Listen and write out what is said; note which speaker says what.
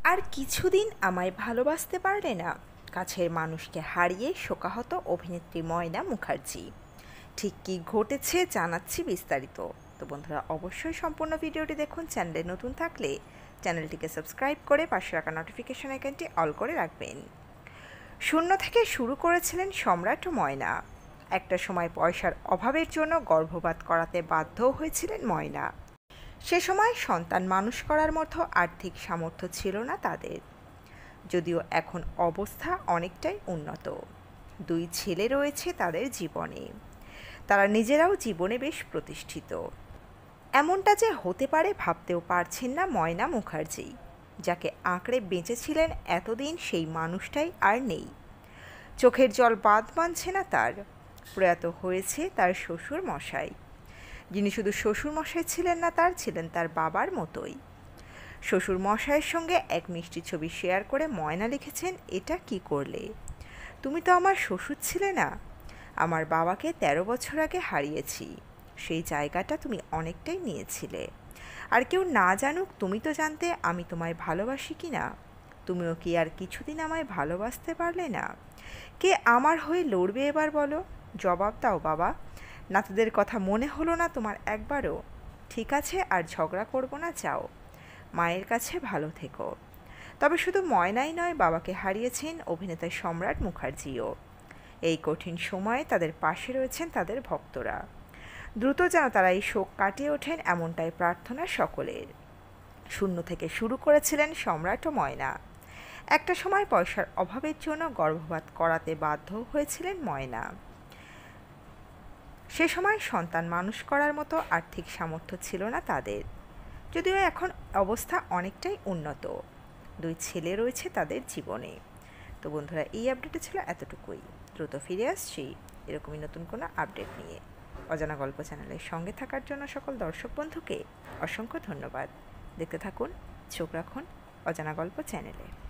Speaker 1: আর কিছুদিন আমায় ভালোবাসতে পারলে না, কাছের মানুষকে হারিয়ে শোকাহত অভিনেত্রী ময়না মুখার্জি। ঠিক কী ঘটেছে জানাচ্ছি বিস্তারিত। তো বন্ধুরা, অবশ্যই সম্পূর্ণ ভিডিওটি দেখুন। চ্যানেলে নতুন থাকলে চ্যানেলটিকে সাবস্ক্রাইব করে পাশে রাখা নোটিফিকেশন আইকনটি অল করে রাখবেন। শূন্য থেকে শুরু করেছিলেন সম্রাট ও ময়না। একটা সময় পয়সার অভাবের জন্য গর্ভপাত করাতে বাধ্য হয়েছিলেন ময়না। সে সময় সন্তান মানুষ করার মতো আর্থিক সামর্থ্য ছিল না তাদের, যদিও এখন অবস্থা অনেকটাই উন্নত। দুই ছেলে রয়েছে তাদের জীবনে, তারা নিজেরাও জীবনে বেশ প্রতিষ্ঠিত। এমনটা যে হতে পারে ভাবতেও পারছেন না ময়না মুখার্জি। যাকে আঁকড়ে বেঁচেছিলেন এতদিন, সেই মানুষটাই আর নেই। চোখের জল বাদ মানছে না তার। প্রয়াত হয়েছে তার শ্বশুর মশাই, যিনি শুধু শ্বশুর মশাই ছিলেন না, ছিলেন তার বাবার মতোই। শ্বশুর মশাইয়ের সঙ্গে এক মিষ্টি ছবি শেয়ার করে ময়না লিখেছেন, এটা কি করলে? তুমি তো আমার শ্বশুর ছিলে না। আমার বাবাকে 13 বছর আগে হারিয়েছি। সেই জায়গাটা তুমি অনেকটাই নিয়েছিলে। আর কেউ না জানুক, তুমি তো জানতে আমি তোমায় ভালোবাসি কি না। তুমিও কি আর কিছুদিন আমায় ভালোবাসতে পারলে না? কে আমার হয়ে লড়বে এবার বলো? জবাব দাও বাবা। নাতিদের কথা মনে হলো না তোমার একবারও? ঠিক আছে, আর ঝগড়া করবো না, যাও মায়ের কাছে ভালো থেকো। তবে শুধু ময়নাই নয়, বাবাকে হারিয়েছেন অভিনেতা সম্রাট মুখার্জিও। এই কঠিন সময়ে তাদের পাশে রয়েছেন তাদের ভক্তরা। দ্রুত যেন তারা এই শোক কাটিয়ে ওঠেন, এমনটাই প্রার্থনা সকলের। শূন্য থেকে শুরু করেছিলেন সম্রাট ও ময়না। একটা সময় পয়সার অভাবের জন্য গর্ভপাত করাতে বাধ্য হয়েছিলেন ময়না। সে সময় সন্তান মানুষ করার মতো আর্থিক সামর্থ্য ছিল না তাদের, যদিও এখন অবস্থা অনেকটাই উন্নত। দুই ছেলে রয়েছে তাদের জীবনে। তো বন্ধুরা, এই আপডেটে ছিল এতটুকুই। দ্রুত ফিরে আসছি এরকমই নতুন কোনো আপডেট নিয়ে। অজানা গল্প চ্যানেলের সঙ্গে থাকার জন্য সকল দর্শক বন্ধুকে অসংখ্য ধন্যবাদ। দেখতে থাকুন, চোখ রাখুন অজানা গল্প চ্যানেলে।